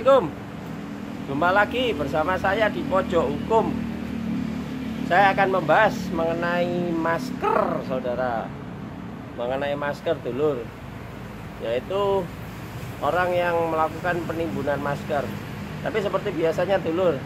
Assalamualaikum. Jumpa lagi bersama saya di Pojok Hukum. Saya akan membahas mengenai masker, saudara. Mengenai masker, dulur. Yaitu orang yang melakukan penimbunan masker. Tapi seperti biasanya, dulur,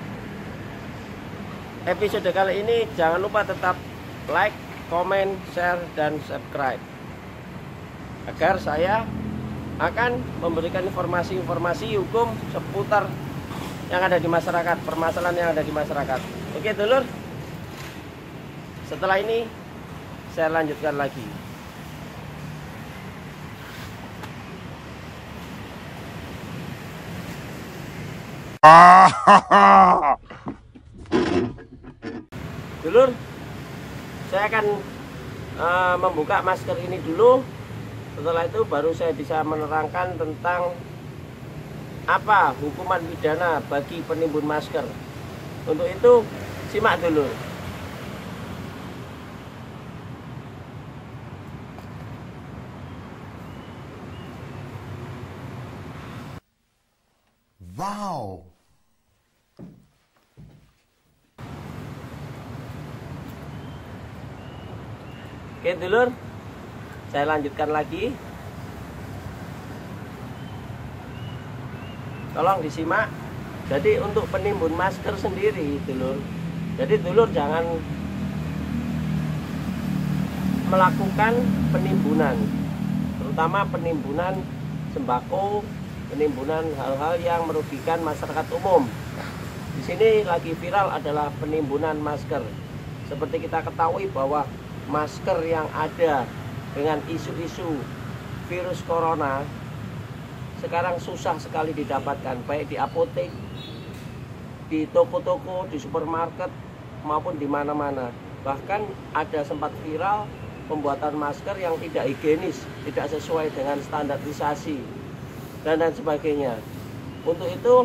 episode kali ini jangan lupa tetap like, comment, share, dan subscribe, agar saya akan memberikan informasi-informasi hukum seputar yang ada di masyarakat, permasalahan yang ada di masyarakat. Oke, dulur. Setelah ini saya lanjutkan lagi. Dulur, saya akan membuka masker ini dulu. Setelah itu baru saya bisa menerangkan tentang apa hukuman pidana bagi penimbun masker. Untuk itu simak dulu. Wow. Oke, dulur, saya lanjutkan lagi. Tolong disimak. Jadi untuk penimbun masker sendiri, dulur, jadi dulur jangan melakukan penimbunan, terutama penimbunan sembako, penimbunan hal-hal yang merugikan masyarakat umum. Di sini lagi viral adalah penimbunan masker. Seperti kita ketahui bahwa masker yang ada dengan isu-isu virus corona sekarang susah sekali didapatkan, baik di apotek, di toko-toko, di supermarket, maupun di mana-mana. Bahkan ada sempat viral pembuatan masker yang tidak higienis, tidak sesuai dengan standarisasi, dan lain sebagainya. Untuk itu,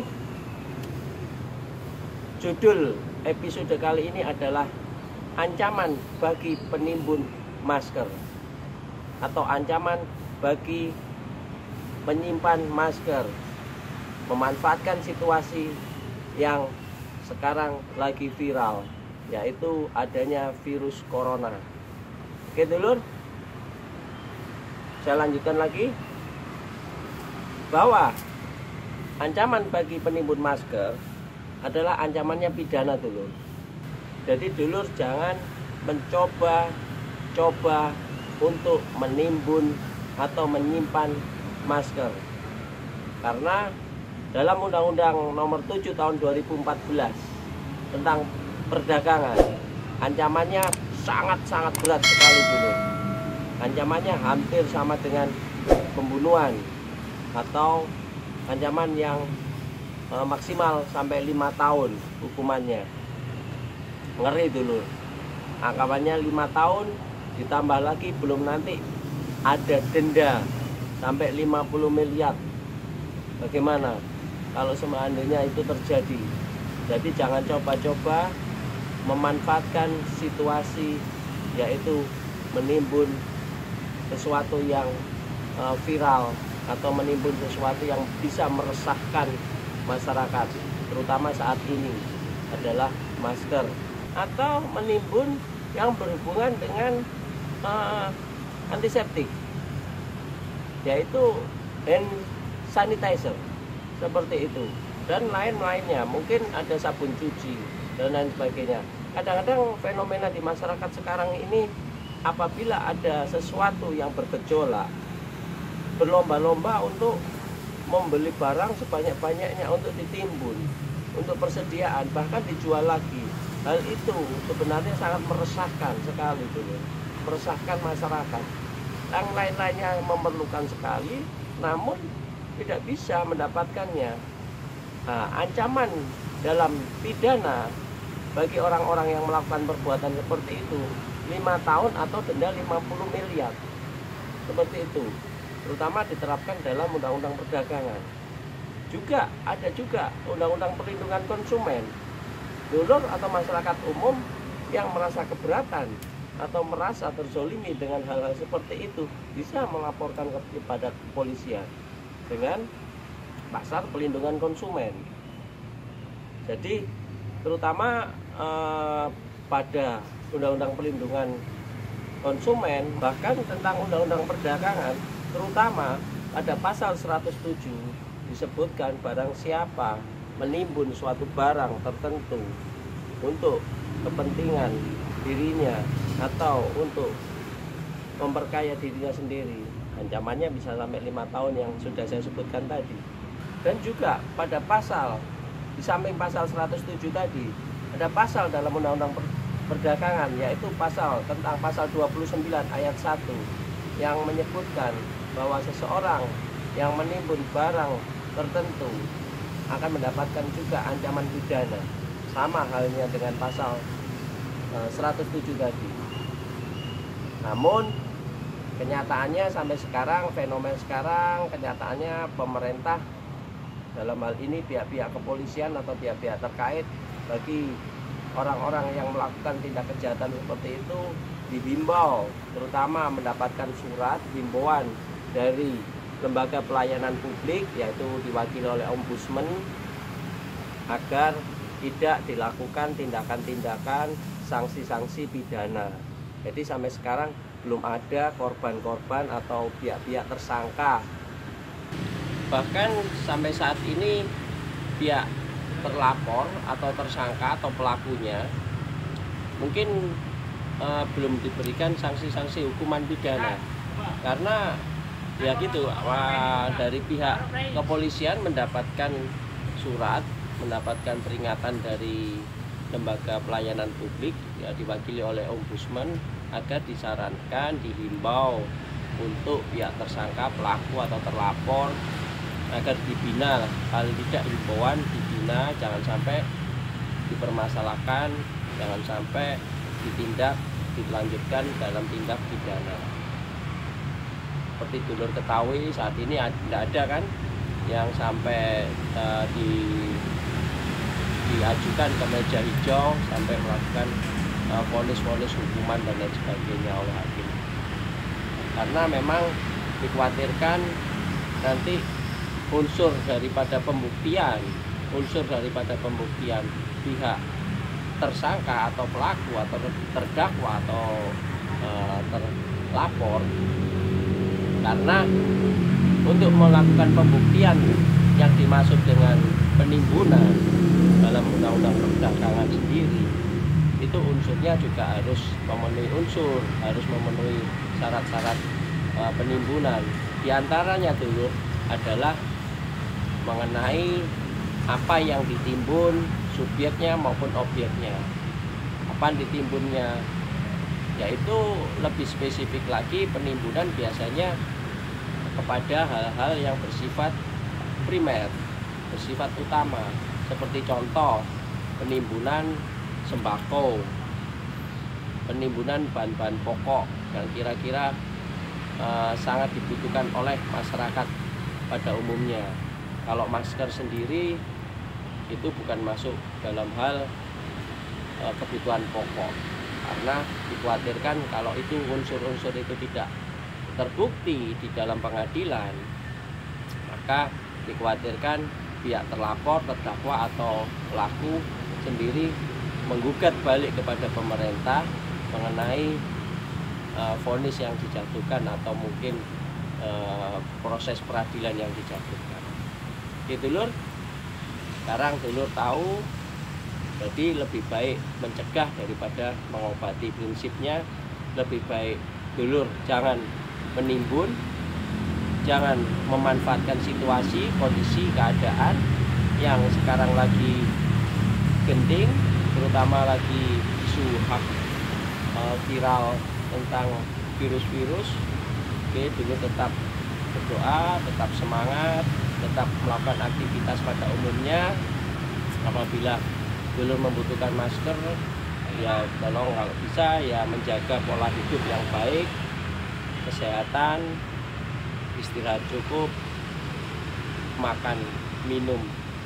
judul episode kali ini adalah ancaman bagi penimbun masker, atau ancaman bagi menyimpan masker, memanfaatkan situasi yang sekarang lagi viral, yaitu adanya virus corona. Oke, dulur, saya lanjutkan lagi bahwa ancaman bagi penimbun masker adalah ancamannya pidana, dulur. Jadi dulur jangan mencoba untuk menimbun atau menyimpan masker, karena dalam Undang-Undang Nomor 7 Tahun 2014 tentang perdagangan, ancamannya sangat-sangat berat sekali, dulur. Ancamannya hampir sama dengan pembunuhan, atau ancaman yang maksimal sampai 5 tahun hukumannya. Ngeri, dulur. Ancamannya 5 tahun, ditambah lagi belum nanti ada denda sampai 50 miliar. Bagaimana kalau seandainya itu terjadi? Jadi jangan coba-coba memanfaatkan situasi, yaitu menimbun sesuatu yang viral atau menimbun sesuatu yang bisa meresahkan masyarakat, terutama saat ini adalah masker, atau menimbun yang berhubungan dengan antiseptik, yaitu hand sanitizer, seperti itu, dan lain-lainnya. Mungkin ada sabun cuci dan lain sebagainya. Kadang-kadang fenomena di masyarakat sekarang ini, apabila ada sesuatu yang bergejolak, berlomba-lomba untuk membeli barang sebanyak-banyaknya untuk ditimbun, untuk persediaan, bahkan dijual lagi. Hal itu sebenarnya sangat meresahkan sekali, dulu meresahkan masyarakat. Yang lain-lainnya memerlukan sekali, namun tidak bisa mendapatkannya. Nah, ancaman dalam pidana bagi orang-orang yang melakukan perbuatan seperti itu 5 tahun atau denda 50 miliar. Seperti itu. Terutama diterapkan dalam Undang-Undang Perdagangan. Juga ada juga Undang-Undang Perlindungan Konsumen. Dulur atau masyarakat umum yang merasa keberatan atau merasa terzolimi dengan hal-hal seperti itu bisa melaporkan kepada kepolisian dengan pasar pelindungan konsumen. Jadi terutama pada Undang-Undang Pelindungan Konsumen, bahkan tentang Undang-Undang Perdagangan, terutama pada pasal 107 disebutkan barang siapa menimbun suatu barang tertentu untuk kepentingan dirinya atau untuk memperkaya dirinya sendiri, ancamannya bisa sampai 5 tahun yang sudah saya sebutkan tadi. Dan juga pada pasal, di samping pasal 107 tadi, ada pasal dalam Undang-Undang Perdagangan, yaitu tentang pasal 29 ayat 1 yang menyebutkan bahwa seseorang yang menimbun barang tertentu akan mendapatkan juga ancaman pidana, sama halnya dengan pasal 107 tadi. Namun kenyataannya sampai sekarang, fenomena sekarang, kenyataannya pemerintah dalam hal ini pihak-pihak kepolisian atau pihak-pihak terkait, bagi orang-orang yang melakukan tindak kejahatan seperti itu dihimbau, terutama mendapatkan surat himbauan dari lembaga pelayanan publik, yaitu diwakili oleh Ombudsman, agar tidak dilakukan tindakan-tindakan sanksi-sanksi pidana. Jadi sampai sekarang belum ada korban-korban atau pihak-pihak tersangka. Bahkan sampai saat ini pihak terlapor atau tersangka atau pelakunya mungkin belum diberikan sanksi-sanksi hukuman pidana, karena ya gitu, dari pihak kepolisian mendapatkan surat, mendapatkan peringatan dari lembaga pelayanan publik, ya diwakili oleh Ombudsman, agar disarankan, dihimbau untuk pihak tersangka, pelaku atau terlapor agar dibina, paling tidak himbauan dibina, jangan sampai dipermasalahkan, jangan sampai dilanjutkan dalam tindak pidana. Seperti dulur ketahui, saat ini tidak ada kan yang sampai diajukan ke meja hijau sampai melakukan vonis-vonis hukuman dan lain sebagainya oleh hakim, karena memang dikhawatirkan nanti unsur daripada pembuktian pihak tersangka atau pelaku atau terdakwa atau terlapor, karena untuk melakukan pembuktian yang dimaksud dengan penimbunan dalam Undang-Undang Perdagangan sendiri, itu unsurnya juga harus memenuhi syarat-syarat penimbunan. Di antaranya dulu adalah mengenai apa yang ditimbun, subjeknya maupun objeknya. Apa yang ditimbunnya, yaitu lebih spesifik lagi, penimbunan biasanya kepada hal-hal yang bersifat primer, bersifat utama, seperti contoh penimbunan sembako, penimbunan bahan-bahan pokok yang kira-kira sangat dibutuhkan oleh masyarakat pada umumnya. Kalau masker sendiri itu bukan masuk dalam hal kebutuhan pokok, karena dikhawatirkan kalau itu unsur-unsur itu tidak terbukti di dalam pengadilan, maka dikhawatirkan pihak terlapor, terdakwa atau pelaku sendiri menggugat balik kepada pemerintah mengenai vonis yang dijatuhkan atau mungkin proses peradilan yang dijatuhkan. Gitu lur. Sekarang dulur tahu, jadi lebih baik mencegah daripada mengobati. Prinsipnya lebih baik dulur jangan menimbun, jangan memanfaatkan situasi, kondisi, keadaan yang sekarang lagi genting, terutama lagi isu viral tentang virus-virus. Oke, dulur tetap berdoa, tetap semangat, tetap melakukan aktivitas pada umumnya. Apabila dulur membutuhkan masker, ya tolong kalau bisa ya menjaga pola hidup yang baik, kesehatan, istirahat cukup, makan minum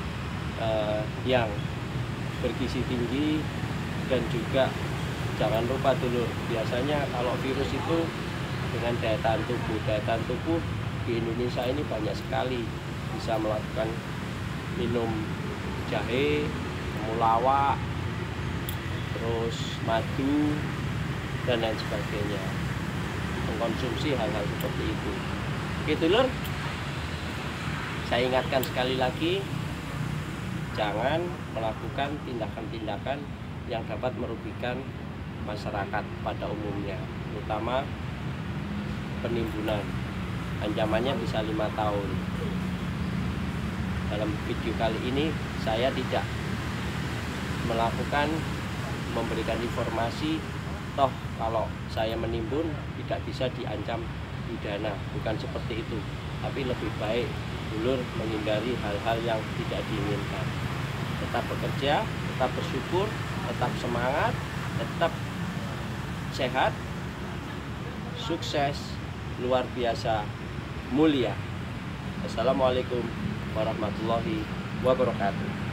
yang bergizi tinggi, dan juga jangan lupa dulur, biasanya kalau virus itu dengan daya tahan tubuh di Indonesia ini banyak sekali, bisa melakukan minum jahe, temulawak, terus madu, dan lain sebagainya, mengkonsumsi hal-hal seperti itu. Oke dulur, saya ingatkan sekali lagi, jangan melakukan tindakan-tindakan yang dapat merugikan masyarakat pada umumnya, terutama penimbunan. Ancamannya bisa 5 tahun. Dalam video kali ini saya tidak memberikan informasi toh kalau saya menimbun tidak bisa diancam pidana, bukan seperti itu. Tapi lebih baik dulur menghindari hal-hal yang tidak diinginkan. Tetap bekerja, tetap bersyukur, tetap semangat, tetap sehat, sukses, luar biasa, mulia. Assalamualaikum warahmatullahi wabarakatuh.